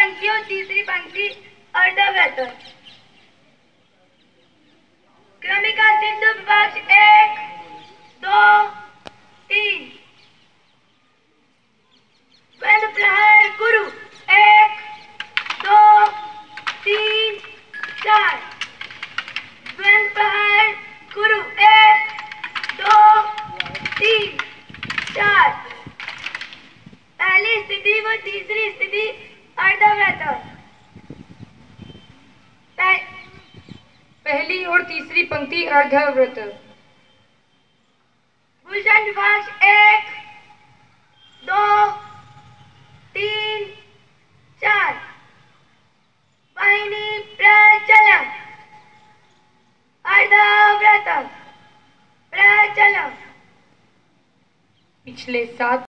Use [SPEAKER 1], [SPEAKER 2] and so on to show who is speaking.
[SPEAKER 1] पंक्ति और तीसरी पंक्ति अर्धव्रत। क्रमिका सिंधु विपक्ष 1 2 3। द्वंद्व प्रहार गुरु 1 2 3 4। द्वंद्व प्रहार गुरु 1 2 3 4। पहली स्थिति व तीसरी स्थिति अर्धव्रत।
[SPEAKER 2] पहली और तीसरी पंक्ति अर्धव्रत।
[SPEAKER 1] भूषण विभाग 1 2 3 4। वाहिनी प्रचलन अर्धव्रत प्रचलन।
[SPEAKER 2] पिछले 7